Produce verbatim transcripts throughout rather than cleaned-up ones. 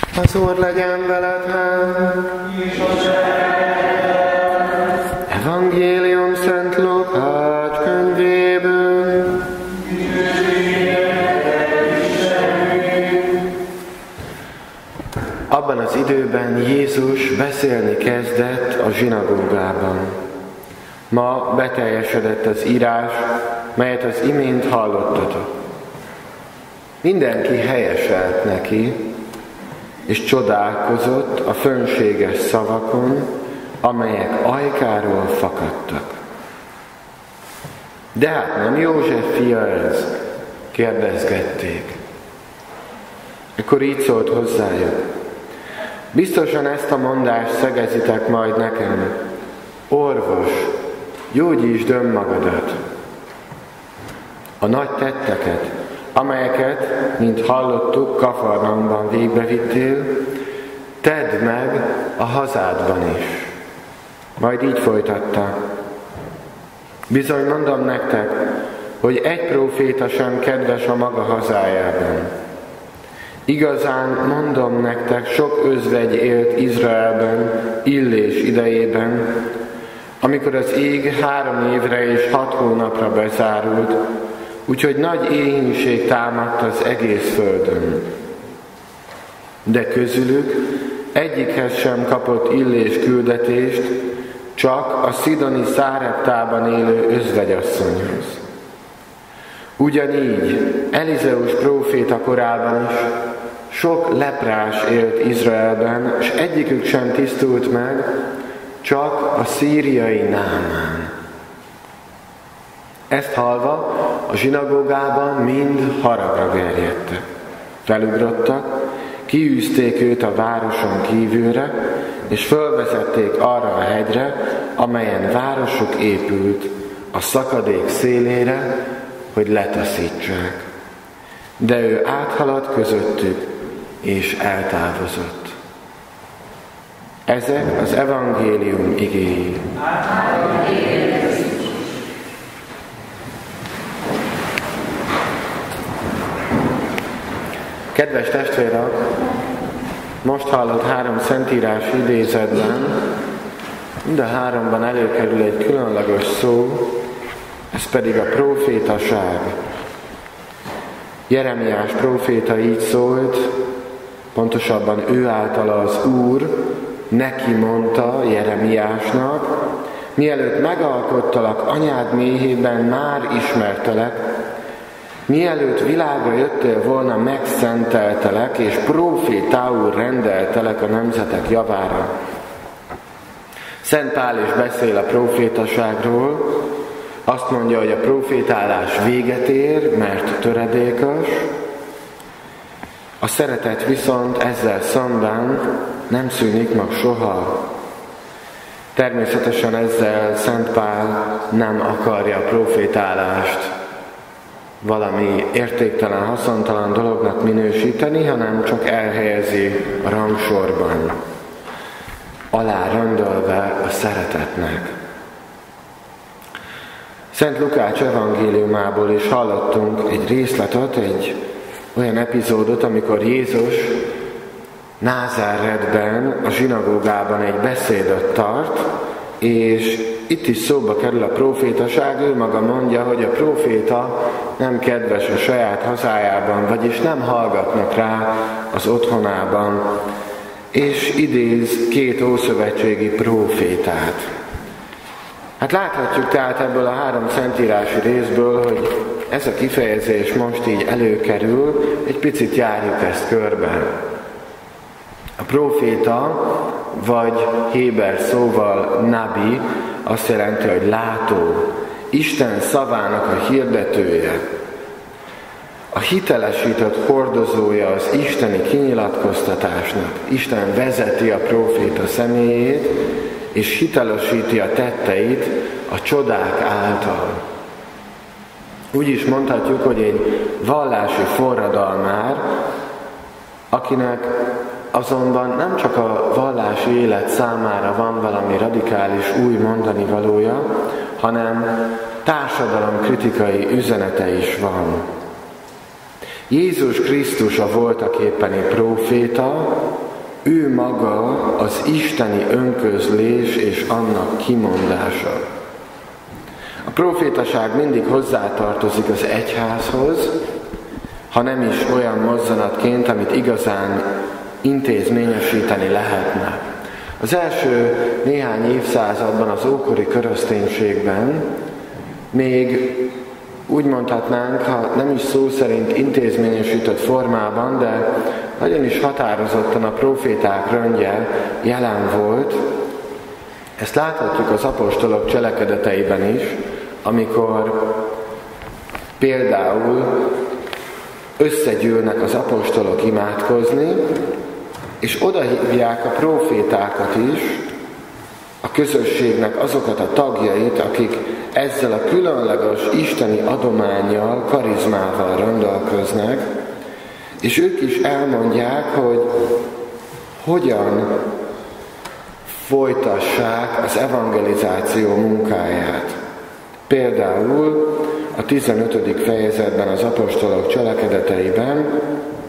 Az Úr legyen veled, Evangélium Szent Lukács könyvéből. Abban az időben Jézus beszélni kezdett a zsinagógában. Ma beteljesedett az írás, melyet az imént hallottatok. Mindenki helyeselt neki, és csodálkozott a fönséges szavakon, amelyek ajkáról fakadtak. De hát nem József fia ez? Kérdezgették. Akkor így szólt hozzájuk. Biztosan ezt a mondást szegezitek majd nekem. Orvos, gyógyítsd önmagadat. A nagy tetteket, amelyeket, mint hallottuk, Kafarnaumban végbevittél, tedd meg a hazádban is. Majd így folytatta. Bizony mondom nektek, hogy egy próféta sem kedves a maga hazájában. Igazán mondom nektek, sok özvegy élt Izraelben, Illés idejében, amikor az ég három évre és hat hónapra bezárult, úgyhogy nagy éhínség támadt az egész földön. De közülük egyikhez sem kapott Illés küldetést, csak a szidoni Száreptában élő özvegyasszonyhoz. Ugyanígy Elizeus próféta korában is sok leprás élt Izraelben, és egyikük sem tisztult meg, csak a szíriai Námán. Ezt hallva a zsinagógában mind haragra gerjedtek. Felugrottak, kiűzték őt a városon kívülre, és fölvezették arra a hegyre, amelyen városuk épült, a szakadék szélére, hogy letaszítsák. De ő áthaladt közöttük, és eltávozott. Ezek az evangélium igéi. Kedves testvérek, most hallott három szentírási idézetben, mind a háromban előkerül egy különleges szó, ez pedig a prófétaság. Jeremiás próféta így szólt, pontosabban ő általa az Úr neki mondta Jeremiásnak, mielőtt megalkottalak anyád méhében, már ismertelek, mielőtt világra jöttél volna, megszenteltelek, és prófétául rendeltelek a nemzetek javára. Szent Pál is beszél a prófétaságról, azt mondja, hogy a prófétálás véget ér, mert töredékes, a szeretet viszont ezzel szemben nem szűnik meg soha. Természetesen ezzel Szent Pál nem akarja a prófétálást valami értéktelen, haszontalan dolognak minősíteni, hanem csak elhelyezi a rangsorban, alárendölve a szeretetnek. Szent Lukács evangéliumából is hallottunk egy részletet, egy olyan epizódot, amikor Jézus Názáretben, a zsinagógában egy beszédet tart, és itt is szóba kerül a prófétaság, ő maga mondja, hogy a próféta nem kedves a saját hazájában, vagyis nem hallgatnak rá az otthonában, és idéz két ószövetségi prófétát. Hát láthatjuk tehát ebből a három szentírási részből, hogy ez a kifejezés most így előkerül, egy picit járjuk ezt körbe. A próféta, vagy héber szóval nabi, azt jelenti, hogy látó, Isten szavának a hirdetője. A hitelesített hordozója az isteni kinyilatkoztatásnak. Isten vezeti a próféta személyét, és hitelesíti a tetteit a csodák által. Úgy is mondhatjuk, hogy egy vallási forradalmár, akinek azonban nem csak a vallási élet számára van valami radikális új mondani valója, hanem társadalomkritikai üzenete is van. Jézus Krisztus a voltaképpeni próféta, ő maga az isteni önközlés és annak kimondása. A profétaság mindig hozzátartozik az egyházhoz, ha nem is olyan mozzanatként, amit igazán intézményesíteni lehetne. Az első néhány évszázadban, az ókori kereszténységben még úgy mondhatnánk, ha nem is szó szerint intézményesített formában, de nagyon is határozottan a proféták rendje jelen volt. Ezt láthatjuk az apostolok cselekedeteiben is, amikor például összegyűlnek az apostolok imádkozni, és odahívják a profétákat is, a közösségnek azokat a tagjait, akik ezzel a különleges isteni adománnyal, karizmával rendelkeznek, és ők is elmondják, hogy hogyan folytassák az evangelizáció munkáját. Például a tizenötödik fejezetben az apostolok cselekedeteiben,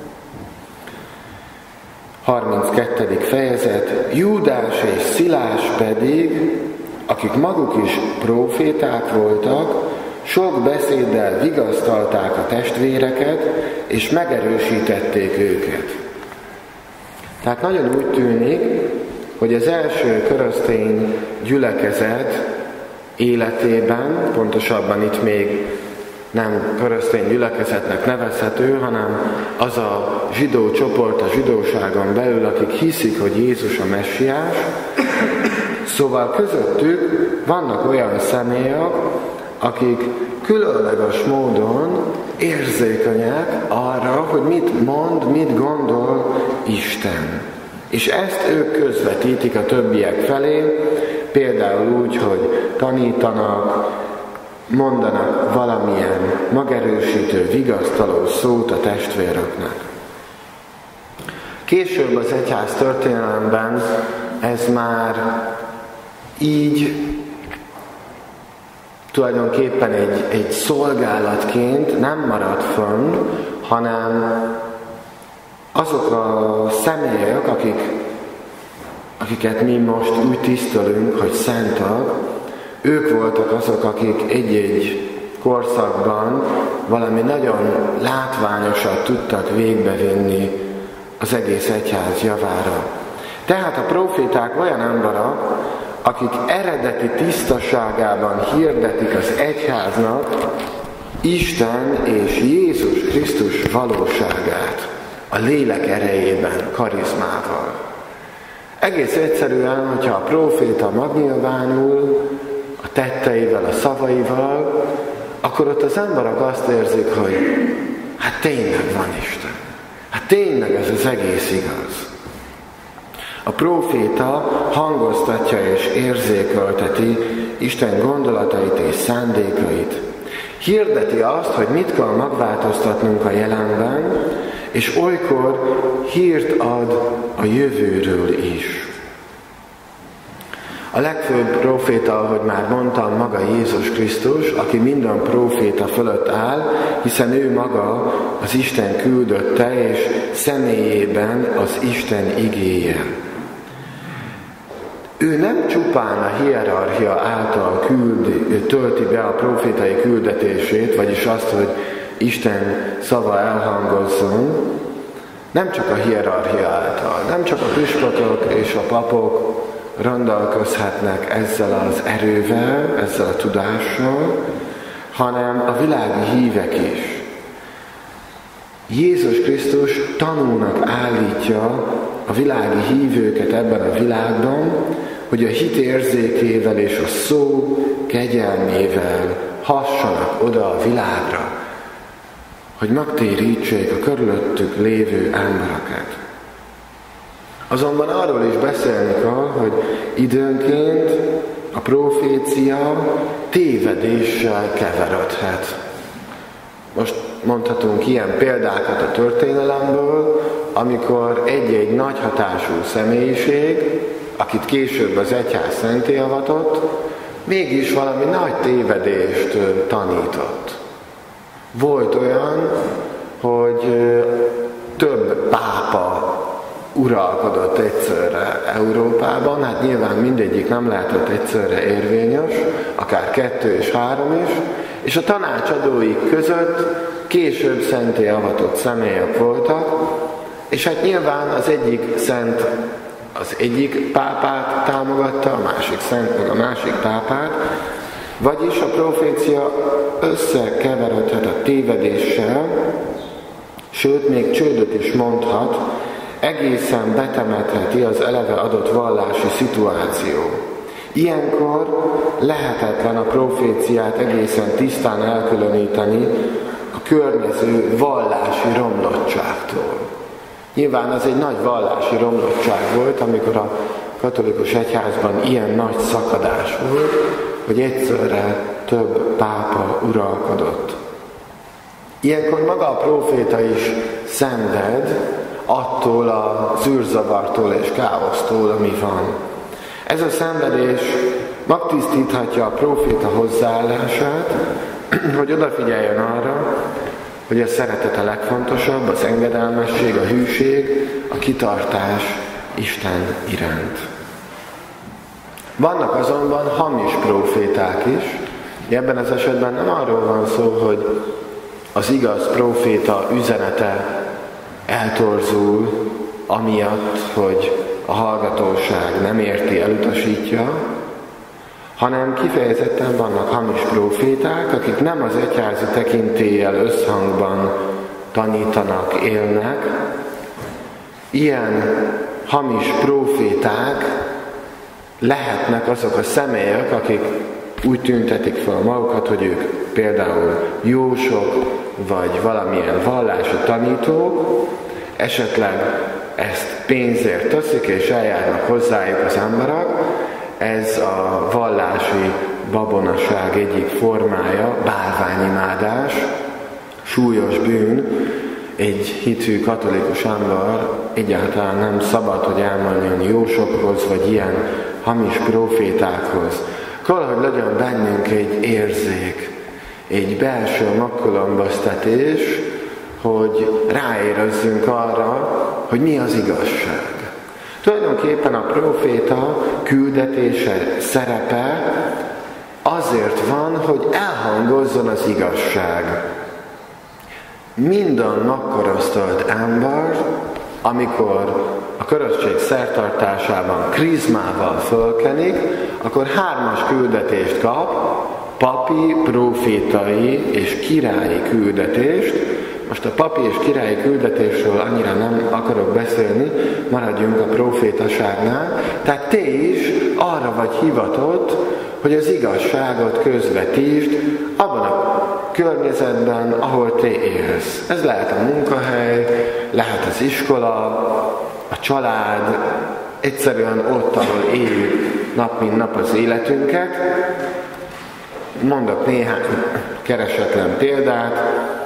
harminckettedik fejezet, Júdás és Szilás pedig, akik maguk is próféták voltak, sok beszéddel vigasztalták a testvéreket, és megerősítették őket. Tehát nagyon úgy tűnik, hogy az első keresztény gyülekezet életében, pontosabban itt még nem keresztény gyülekezetnek nevezhető, hanem az a zsidó csoport a zsidóságon belül, akik hiszik, hogy Jézus a messiás. Szóval közöttük vannak olyan személyek, akik különleges módon érzékenyek arra, hogy mit mond, mit gondol Isten. És ezt ők közvetítik a többiek felé, például úgy, hogy tanítanak, mondanak valamilyen magerősítő, vigasztaló szót a testvéröknek. Később az egyház történelemben ez már így tulajdonképpen egy, egy szolgálatként nem maradt fönn, hanem azok a személyek, akik, akiket mi most úgy tisztelünk, hogy szentek, ők voltak azok, akik egy-egy korszakban valami nagyon látványosat tudtak végbevinni az egész egyház javára. Tehát a proféták olyan emberek, akik eredeti tisztaságában hirdetik az egyháznak Isten és Jézus Krisztus valóságát a lélek erejében, karizmával. Egész egyszerűen, hogyha a próféta megnyilvánul a tetteivel, a szavaival, akkor ott az emberek azt érzik, hogy hát tényleg van Isten. Hát tényleg ez az egész igaz. A próféta hangoztatja és érzékelteti Isten gondolatait és szándékait. Hirdeti azt, hogy mit kell megváltoztatnunk a jelenben, és olykor hírt ad a jövőről is. A legfőbb próféta, ahogy már mondtam, maga Jézus Krisztus, aki minden próféta fölött áll, hiszen ő maga az Isten küldötte, és személyében az Isten igéje. Ő nem csupán a hierarchia által küld, tölti be a prófétai küldetését, vagyis azt, hogy Isten szava elhangozzon, nem csak a hierarchia által, nem csak a püspökök és a papok rendelkezhetnek ezzel az erővel, ezzel a tudással, hanem a világi hívek is. Jézus Krisztus tanúnak állítja a világi hívőket ebben a világban, hogy a hit érzékével és a szó kegyelmével hassanak oda a világra, hogy megtérítsék a körülöttük lévő embereket. Azonban arról is beszélni kell, hogy időnként a profécia tévedéssel keveredhet. Most mondhatunk ilyen példákat a történelemből, amikor egy-egy nagy hatású személyiség, akit később az egyház szentté avatott, mégis valami nagy tévedést tanított. Volt olyan, hogy több pápa uralkodott egyszerre Európában, hát nyilván mindegyik nem lehetett egyszerre érvényes, akár kettő és három is, és a tanácsadóik között később szenté avatott személyek voltak, és hát nyilván az egyik szent az egyik pápát támogatta, a másik szent meg a másik pápát, vagyis a profécia összekeveredhet a tévedéssel, sőt, még csődöt is mondhat, egészen betemetheti az eleve adott vallási szituáció. Ilyenkor lehetetlen a proféciát egészen tisztán elkülöníteni a környező vallási romlottságtól. Nyilván az egy nagy vallási romlottság volt, amikor a katolikus egyházban ilyen nagy szakadás volt, hogy egyszerre több pápa uralkodott. Ilyenkor maga a próféta is szenved attól a zűrzavartól és káosztól, ami van. Ez a szenvedés megtisztíthatja a próféta hozzáállását, hogy odafigyeljen arra, hogy a szeretet a legfontosabb, az engedelmesség, a hűség, a kitartás Isten iránt. Vannak azonban hamis próféták is, ebben az esetben nem arról van szó, hogy az igaz próféta üzenete eltorzul, amiatt, hogy a hallgatóság nem érti, elutasítja, hanem kifejezetten vannak hamis próféták, akik nem az egyházi tekintéllyel összhangban tanítanak, élnek. Ilyen hamis próféták lehetnek azok a személyek, akik úgy tüntetik fel magukat, hogy ők például jósok, vagy valamilyen vallási tanítók, esetleg ezt pénzért teszik, és eljárnak hozzájuk az emberek. Ez a vallási babonaság egyik formája, bálványimádás, súlyos bűn. Egy hitű katolikus ember egyáltalán nem szabad, hogy elmenjen jósokhoz, vagy ilyen hamis prófétákhoz. Valahogy legyen bennünk egy érzék, egy belső megkülönböztetés, hogy ráérezzünk arra, hogy mi az igazság. Tulajdonképpen a próféta küldetése, szerepe azért van, hogy elhangozzon az igazság. Minden megkorosztalt ember, amikor a körösség szertartásában krizmával fölkenik, akkor hármas küldetést kap, papi, prófétai és királyi küldetést. Most a papi és királyi küldetésről annyira nem akarok beszélni, maradjunk a prófétaságnál. Tehát te is arra vagy hivatott, hogy az igazságot közvetítsd abban a környezetben, ahol te élsz. Ez lehet a munkahely, lehet az iskola, a család, egyszerűen ott, ahol éljük nap mint nap az életünket. Mondok néhány keresetlen példát.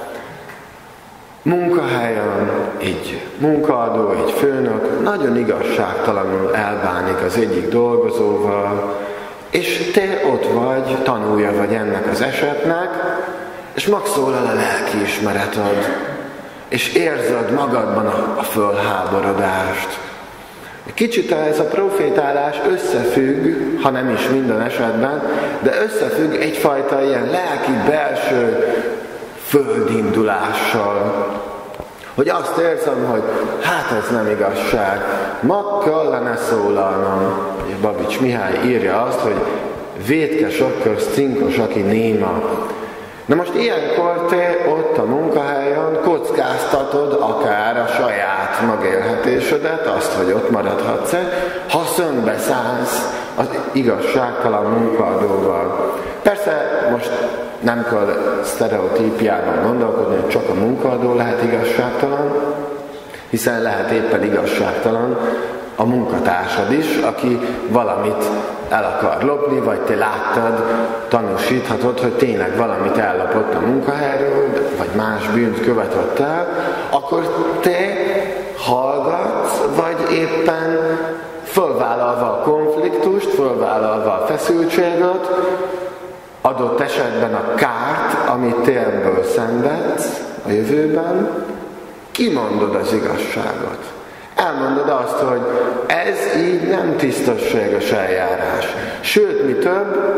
Munkahelyen egy munkaadó, egy főnök nagyon igazságtalanul elbánik az egyik dolgozóval, és te ott vagy, tanulja vagy ennek az esetnek, és megszólal a lelkiismereted, és érzed magadban a, a fölháborodást. Kicsit ez a profétálás összefügg, ha nem is minden esetben, de összefügg egyfajta ilyen lelki belső földindulással. Hogy azt érzem, hogy hát ez nem igazság, ma kellene szólalnom. Babics Mihály írja azt, hogy vétkesok közt cinkos, aki néma. Na most ilyenkor te ott a munkahelyen kockáztatod akár a saját megélhetésedet, azt, hogy ott maradhatsz-e, ha szöntbeszállsz az igazságtalan munkaadóval. Persze most nem kell sztereotípiában gondolkodni, hogy csak a munkaadó lehet igazságtalan, hiszen lehet éppen igazságtalan a munkatársad is, aki valamit el akar lopni, vagy te láttad, tanúsíthatod, hogy tényleg valamit ellopott a munkahelyről, vagy más bűnt követett el, akkor te hallgatsz, vagy éppen fölvállalva a konfliktust, fölvállalva a feszültséget, adott esetben a kárt, amit te ebből szenvedsz a jövőben, kimondod az igazságot. elmondod azt, hogy ez így nem tisztességes eljárás. Sőt, mi több,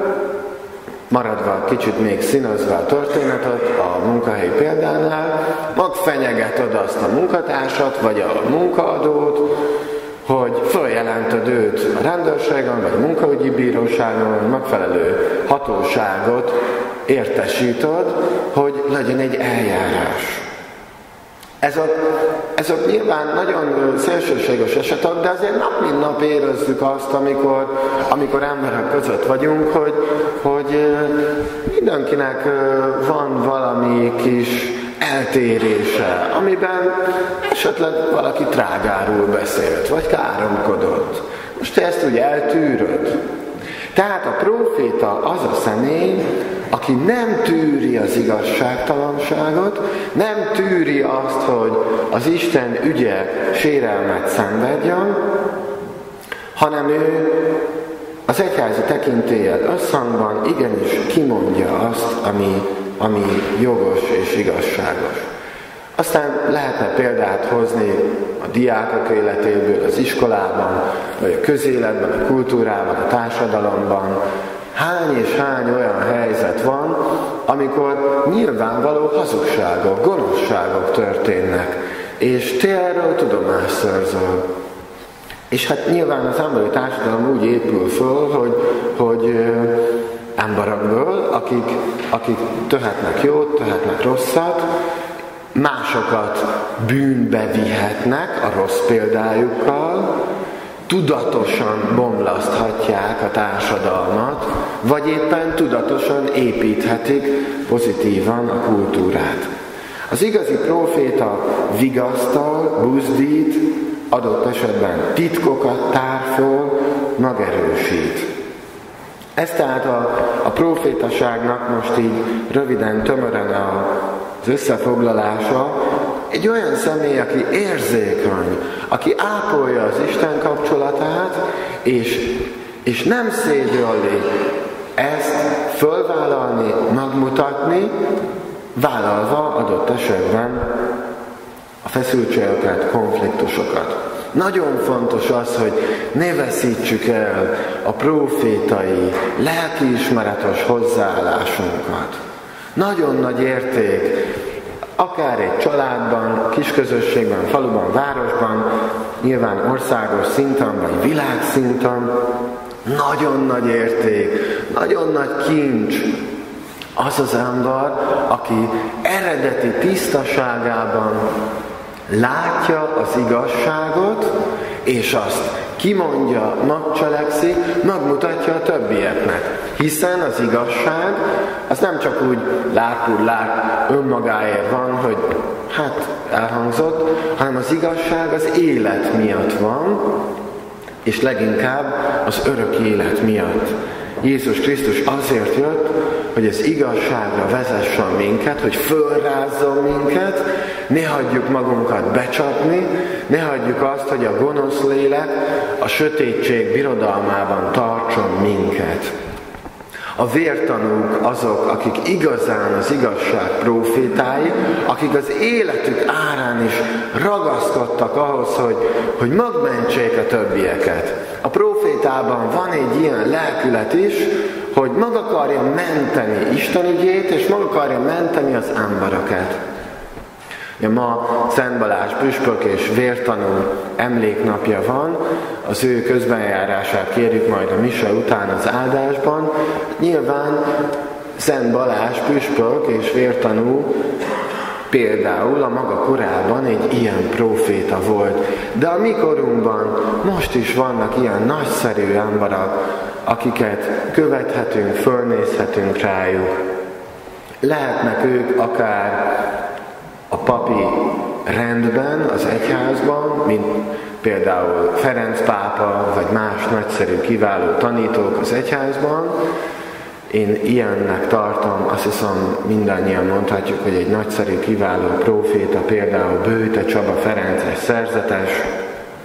maradva kicsit még színezve a történetet a munkahelyi példánál, megfenyegeted azt a munkatársat, vagy a munkaadót, hogy följelented őt a rendőrségen, vagy munkaügyi bíróságon, vagy megfelelő hatóságot értesíted, hogy legyen egy eljárás. Ezek, ezek nyilván nagyon szélsőséges esetek, de azért nap mint nap érezzük azt, amikor, amikor emberek között vagyunk, hogy, hogy mindenkinek van valami kis eltérése, amiben esetleg valaki trágáról beszélt, vagy káromkodott. Most te ezt úgy eltűröd. Tehát a próféta az a személy, aki nem tűri az igazságtalanságot, nem tűri azt, hogy az Isten ügye sérelmet szenvedjen, hanem ő az egyházi tekintéllyel összhangban igenis kimondja azt, ami, ami jogos és igazságos. Aztán lehetne példát hozni a diákok életéből, az iskolában, vagy a közéletben, a kultúrában, a társadalomban. Hány és hány olyan helyzet van, amikor nyilvánvaló hazugságok, gonoszságok történnek, és te erről tudomást szerzel. És hát nyilván az emberi társadalom úgy épül föl, hogy, hogy emberekből, akik, akik tehetnek jót, tehetnek rosszat, másokat bűnbe vihetnek a rossz példájukkal, tudatosan bomlaszthatják a társadalmat, vagy éppen tudatosan építhetik pozitívan a kultúrát. Az igazi próféta vigasztal, buzdít, adott esetben titkokat tár föl, megerősít. Ez tehát a, a prófétaságnak most így röviden, tömören a, az összefoglalása. Egy olyan személy, aki érzékeny, aki ápolja az Isten kapcsolatát, és, és nem szégyelli ezt fölvállalni, megmutatni, vállalva adott esetben a feszültségeket, konfliktusokat. Nagyon fontos az, hogy ne veszítsük el a prófétai, lelkiismeretes hozzáállásunkat. Nagyon nagy érték, akár egy családban, kisközösségben, faluban, városban, nyilván országos szinten, vagy világszinten, nagyon nagy érték, nagyon nagy kincs az az ember, aki eredeti tisztaságában látja az igazságot, és azt kimondja, megcselekszi, megmutatja a többieknek. Hiszen az igazság, az nem csak úgy lárpúr lár önmagáért van, hogy hát elhangzott, hanem az igazság az élet miatt van, és leginkább az örök élet miatt. Jézus Krisztus azért jött, hogy az igazságra vezessen minket, hogy fölrázzon minket, ne hagyjuk magunkat becsapni, ne hagyjuk azt, hogy a gonosz lélek a sötétség birodalmában tartson minket. A vértanúk azok, akik igazán az igazság prófétái, akik az életük árán is ragaszkodtak ahhoz, hogy, hogy megmentsék a többieket. A prófétában van egy ilyen lelkület is, hogy meg akarja menteni Isten ügyét, és meg akarja menteni az embereket. Ja, ma Szent Balázs püspök és vértanú emléknapja van, az ő közbenjárását kérjük majd a mise után az áldásban. Nyilván Szent Balázs püspök és vértanú például a maga korában egy ilyen próféta volt. De a mi korunkban most is vannak ilyen nagyszerű emberek, akiket követhetünk, fölnézhetünk rájuk. Lehetnek ők akár a papi rendben, az egyházban, mint például Ferenc pápa, vagy más nagyszerű, kiváló tanítók az egyházban. Én ilyennek tartom, azt hiszem mindannyian mondhatjuk, hogy egy nagyszerű, kiváló próféta, például Bőte Csaba Ferenc, egy szerzetes,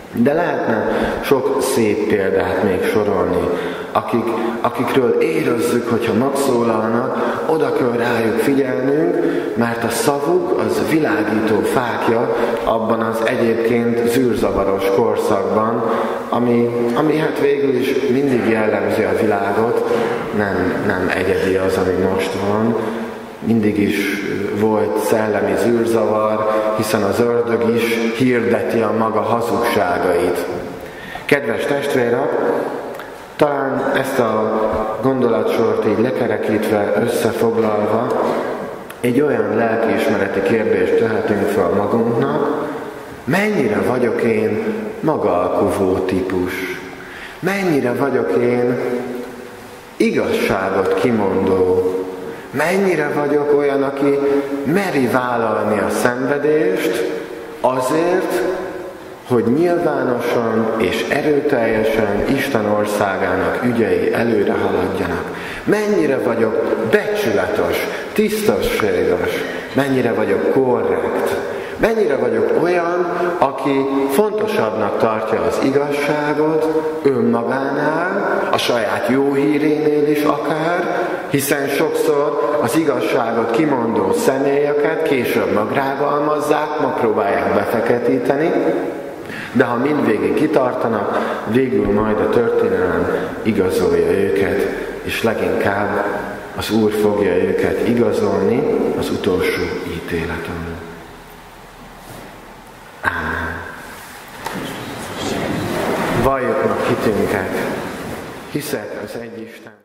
De lehetne sok szép példát még sorolni, akik, akikről érezzük, hogyha megszólalnak, oda kell rájuk figyelnünk, mert a szavuk az világító fákja abban az egyébként zűrzavaros korszakban, ami, ami hát végül is mindig jellemzi a világot, nem, nem egyedi az, ami most van. Mindig is volt szellemi zűrzavar, hiszen az ördög is hirdeti a maga hazugságait. Kedves testvérek, talán ezt a gondolatsort így lekerekítve, összefoglalva, egy olyan lelkiismereti kérdést tehetünk fel magunknak, mennyire vagyok én magalkuvó típus? Mennyire vagyok én igazságot kimondó? Mennyire vagyok olyan, aki meri vállalni a szenvedést azért, hogy nyilvánosan és erőteljesen Isten országának ügyei előre haladjanak. Mennyire vagyok becsületes, tisztességes, mennyire vagyok korrekt, mennyire vagyok olyan, aki fontosabbnak tartja az igazságot önmagánál, a saját jó hírénél is akár, hiszen sokszor az igazságot kimondó személyeket később megrágalmazzák, megpróbálják befeketíteni, de ha mindvégig kitartanak, végül majd a történelem igazolja őket, és leginkább az Úr fogja őket igazolni az utolsó ítéleton. Ámen. Valljuk meg hitünket, hiszek az egy Isten.